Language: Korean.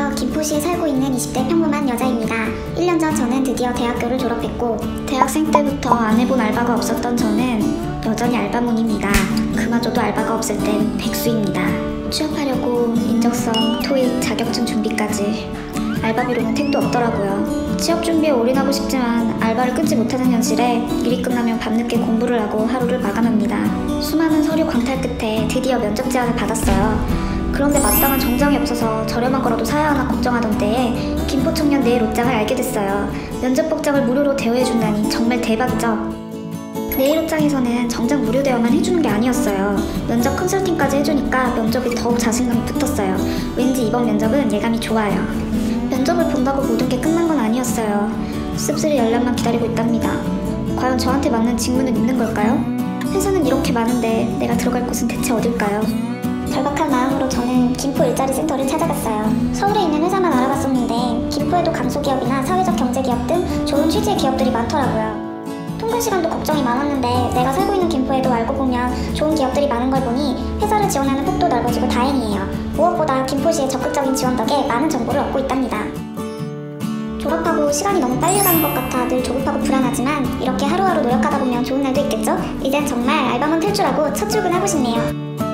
안녕하세요. 김포시에 살고 있는 20대 평범한 여자입니다. 1년 전 저는 드디어 대학교를 졸업했고 대학생 때부터 안 해본 알바가 없었던 저는 여전히 알바몬입니다. 그마저도 알바가 없을 땐 백수입니다. 취업하려고 인적성, 토익, 자격증 준비까지 알바비로는 택도 없더라고요. 취업 준비에 올인하고 싶지만 알바를 끊지 못하는 현실에 일이 끝나면 밤늦게 공부를 하고 하루를 마감합니다. 수많은 서류 광탈 끝에 드디어 면접 제안을 받았어요. 그런데 마땅한 정장이 없어서 저렴한 거라도 사야 하나 걱정하던 때에 김포청년 네일 옷장을 알게 됐어요. 면접 복장을 무료로 대여해준다니 정말 대박이죠. 네일 옷장에서는 정장 무료 대여만 해주는 게 아니었어요. 면접 컨설팅까지 해주니까 면접에 더욱 자신감이 붙었어요. 왠지 이번 면접은 예감이 좋아요. 면접을 본다고 모든 게 끝난 건 아니었어요. 씁쓸히 연락만 기다리고 있답니다. 과연 저한테 맞는 직무는 있는 걸까요? 회사는 이렇게 많은데 내가 들어갈 곳은 대체 어딜까요? 절박한 마음으로 저는 김포 일자리 센터를 찾아갔어요. 서울에 있는 회사만 알아봤었는데 김포에도 강소기업이나 사회적 경제기업 등 좋은 취지의 기업들이 많더라고요. 통근 시간도 걱정이 많았는데 내가 살고 있는 김포에도 알고 보면 좋은 기업들이 많은 걸 보니 회사를 지원하는 폭도 넓어지고 다행이에요. 무엇보다 김포시의 적극적인 지원 덕에 많은 정보를 얻고 있답니다. 졸업하고 시간이 너무 빨리 가는 것 같아 늘 조급하고 불안하지만 이렇게 하루하루 노력하다 보면 좋은 날도 있겠죠? 이젠 정말 알바몬 탈출하고 첫 출근하고 싶네요.